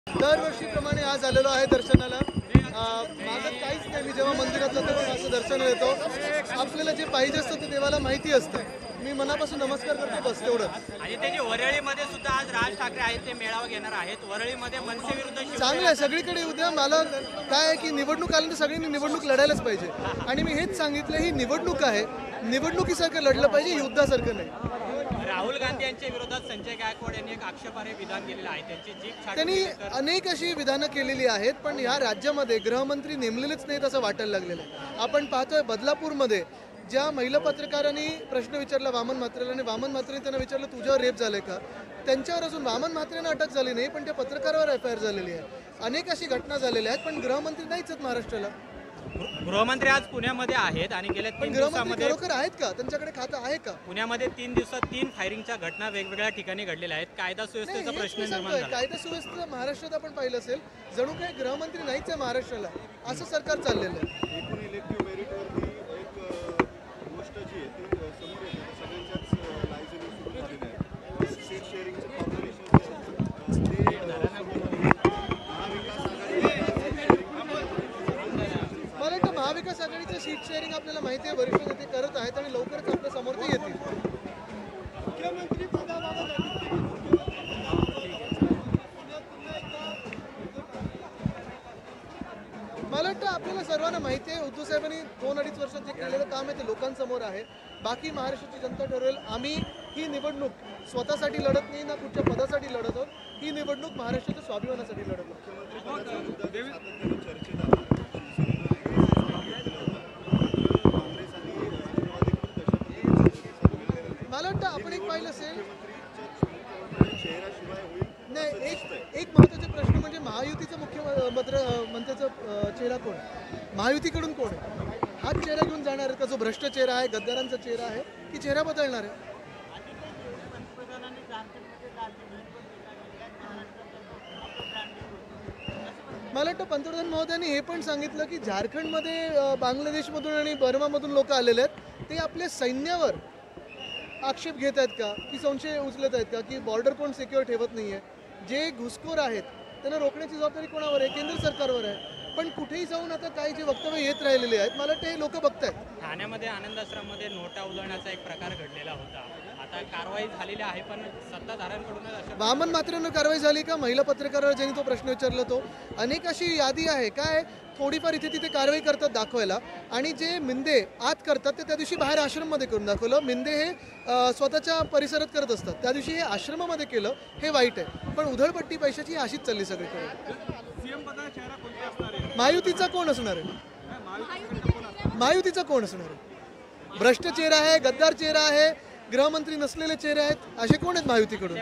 दरवर्षीप्रमाणे आज आलेलो आहे दर्शनाला। मागत काहीच नाही, मी जेव्हा मंदिरात जातो तेव्हा असं दर्शन येतो। आपल्याला जे पाहिजे असतं ते देवाला माहिती असतं। मी मनापासून नमस्कार करतो, बस तेवढंच। आणि त्याची वरळीमध्ये सुद्धा आज राज ठाकरे आहेत, ते मेळावा घेणार आहेत। वरळीमध्ये मनसे विरुद्ध चांगलं आहे, सगळीकडे उद्या मला काय आहे की निवडणूक आल्यानंतर सगळ्यांनी निवडणूक लढायलाच पाहिजे। आणि मी हेच सांगितलं, ही निवडणूक आहे, निवडणुकीसारखं लढलं पाहिजे, युद्धासारखं नाही। राहुल गांधी यांच्या विरोधात संजय गायकवाड यांनी एक आक्षेपार्ह विधान केलेलं आहे। त्यांची जीप त्यांनी अनेक अशी विधानं केलेली आहेत, पण या राज्यामध्ये गृहमंत्री नेमलेलेच नाहीत असं वाटायला लागलेलं आहे। आपण पाहतोय बदलापूरमध्ये ज्या महिला पत्रकारांनी प्रश्न विचारला वामन म्हात्रेला आणि वामन म्हात्रेने त्यांना विचारलं तुझ्यावर रेप झाले का, त्यांच्यावर अजून वामन म्हात्रेंना अटक झाली नाही, पण त्या पत्रकारावर FIR झालेली आहे। अनेक अशी घटना झालेल्या आहेत, पण गृहमंत्री नाहीच आहेत महाराष्ट्राला। गृहमंत्री आज पुण्यामध्ये आहेत आणि गेल्या 3 दिवसांमध्ये खरोखर आहेत का, त्यांच्याकडे खातं आहे का? पुण्यामध्ये 3 दिवसात 3 फायरिंगच्या घटना वेगवेगळ्या ठिकाणी घडलेल्या आहेत। कायदा सुव्यवस्थेचा प्रश्न निर्माण झाला। कायदा सुव्यवस्था महाराष्ट्रात आपण पाहिलं असेल, जणू काही गृहमंत्री नाहीच आहे महाराष्ट्राला, असं सरकार चाललेलं आहे। एकूण इलेक्टिव्ह मेरिटवरती एक गोष्ट जी आहे ती समोर येते, सगळ्यांच्याच लायझनवर सुरू झालेलं आहे। सीट शेअरिंगचं कॉम्बिनेशन मला वाटतं महाविकास आघाडीचं सीट शेअरिंग आपल्याला माहिती आहे, वरिष्ठ नेते करत आहेत आणि लवकरच आपल्या समोर ते येतील। मला वाटतं आपल्याला सर्वांना माहिती आहे, उद्धव साहेबांनी 2-2.5 वर्षात जे केलेलं काम आहे ते लोकांसमोर आहे। बाकी महाराष्ट्राची जनता ठरवेल। आम्ही ही निवडणूक स्वतःसाठी लढत नाही ना कुठच्या पदासाठी लढत आहोत, ही निवडणूक महाराष्ट्राच्या स्वाभिमानासाठी लढत आहोत। मला वाटतं आपण एक पाहिलं असेल, नाही एक महत्त्वाचे प्रश्न म्हणजे महायुतीचं मुख्यमंत्र्याचा चेहरा कोण, महायुतीकडून कोण आहे? हाच चेहरा घेऊन जाणार आहे का, जो भ्रष्ट चेहरा आहे, गद्दारांचा चेहरा आहे, की चेहरा बदलणार आहे? मला वाटतं पंतप्रधान महोदयांनी हे पण सांगितलं की झारखंडमध्ये बांगलादेशमधून आणि बर्मामधून लोक आलेले आहेत, ते आपल्या सैन्यावर आक्षेप घेत आहेत का, की संशय उचलत आहेत का, की बॉर्डर कोण सिक्युअर ठेवत नाही आहे? जे घुसखोर आहेत त्यांना रोखण्याची जबाबदारी कोणावर आहे? केंद्र सरकारवर आहे। पण कुठेही जाऊन आता काही जे वक्तव्य येत राहिलेले आहेत, मला वाटतं हे लोक बघतायत। ठाण्यामध्ये आनंद आश्रममध्ये नोटा उधळण्याचा एक प्रकार घडलेला होता। आता कारवाई झालेली आहे, पण सत्ताधाऱ्यांकडूनच अशा वामन म्हात्रेंवर कारवाई झाली का? महिला पत्रकारावर ज्यांनी तो प्रश्न विचारला तो, अनेक अशी यादी आहे। काय थोडीफार इथे तिथे कारवाई करतात दाखवायला, आणि जे मिंदे आत करतात ते त्या दिवशी बाहेर आश्रममध्ये करून दाखवलं। मिंदे हे स्वतःच्या परिसरात करत असतात, त्या दिवशी हे आश्रमामध्ये केलं, हे वाईट आहे। पण उधळपट्टी पैशाची अशीच चालली सगळीकडे। महायुतीचा कोण असणार आहे? महायुतीचा कोण असणार आहे? भ्रष्ट चेहरा आहे, गद्दार चेहरा आहे, गृहमंत्री नसलेले चेहरे आहेत, असे कोण आहेत महायुतीकडून?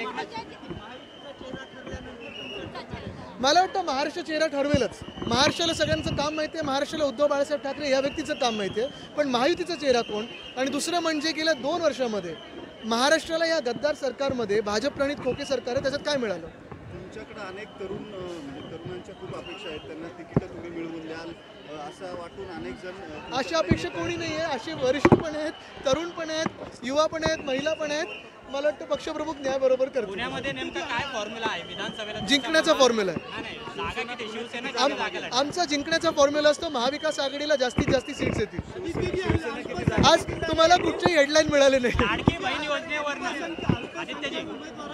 मला वाटतं महाराष्ट्र चेहरा ठरवेलच। महाराष्ट्राला सगळ्यांचं काम माहिती आहे, महाराष्ट्राला उद्धव बाळासाहेब ठाकरे या व्यक्तीचं काम माहिती आहे, पण महायुतीचा चेहरा कोण? आणि दुसरं म्हणजे गेल्या 2 वर्षामध्ये महाराष्ट्राला या गद्दार सरकारमध्ये भाजप प्रणित खोके सरकार आहे, त्याच्यात काय मिळालं? तुमच्याकडे अनेक तरुणांच्या खूप अपेक्षा आहेत, त्यांना तिकीटं तुम्ही मिळवून द्याल असं वाटून अनेक जण, अशा अपेक्षा कोणी नाही आहे। असे वरिष्ठ पण आहेत, तरुण पण आहेत, युवा पण आहेत, महिला पण आहेत। मला वाटतं पक्षप्रमुख न्याय बरोबर करतील। पुण्यामध्ये नेमका काय फॉर्म्युला आहे विधानसभेला? जिंकण्याचा फॉर्म्युला आहे। नाही, जागा किती शिवसेना किती जागा लढेल? आमचा जिंकण्याचा फॉर्म्युला असतो, महाविकास आघाडीला जास्तीत जास्त सीट्स येतील। आज तुम्हाला कुठचीही हेडलाईन मिळाली नाही। लाडकी बहीण योजनेवर आदित्यजी,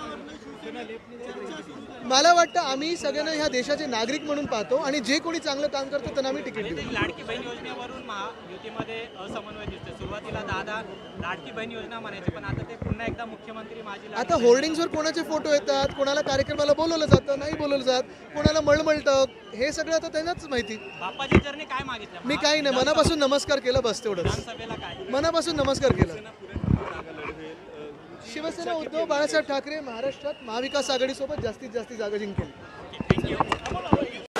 मला वाटतं आम्ही सगळ्यांना ह्या देशाचे नागरिक म्हणून पाहतो, आणि जे कोणी चांगलं काम करतो त्यांना आम्ही तिकीट देऊ। लाडकी बहीण योजनेवरून महायुतीमध्ये असमन्वय दिसते। सुरुवातीला दादा लाडकी बहीण योजना म्हणायची, पण आता ते पुन्हा एकदा मुख्यमंत्री माझी आता होर्डिंग्सवर कोणाचे फोटो येतात, कोणाला कार्यक्रमाला बोलवलं जातं, नाही बोलवलं जात, कोणाला मळमळतं, हे सगळं आता त्यांनाच माहिती। बाप्पाजी चरणी काय मागितलं? मी काही नाही, मनापासून नमस्कार केला, बस तेवढंच। विधानसभेला काय मनापासून नमस्कार केला। शिवसेना उद्धव बाळासाहेब ठाकरे महाराष्ट्रात महाविकास आघाडीसोबत जास्तीत जास्त जागा जिंकेल। थँक्यू।